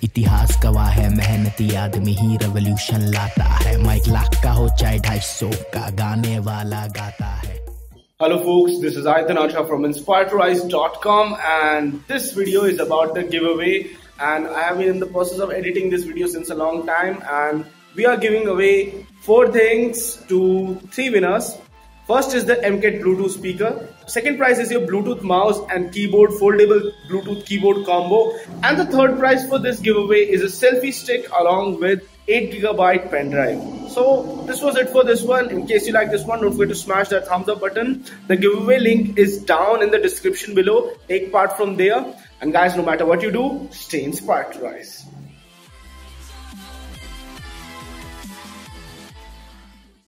इतिहास गवाह है, मेहनती आदमी ही रेवोल्यूशन लाता है। माइक लाख का हो चाहे 250 का, गाने वाला गाता है। Hello folks, this is Aitan Asha from inspiredtorise.com and this video is about the giveaway, and I have been in the process of editing this video since a long time, and we are giving away 4 things to 3 winners. First is the MCAT Bluetooth speaker. Second prize is your Bluetooth mouse and keyboard, foldable Bluetooth keyboard combo. And the third prize for this giveaway is a selfie stick along with 8GB pen drive. So this was it for this one. In case you like this one, don't forget to smash that thumbs up button. The giveaway link is down in the description below. Take part from there. And guys, no matter what you do, stay inspired to rise.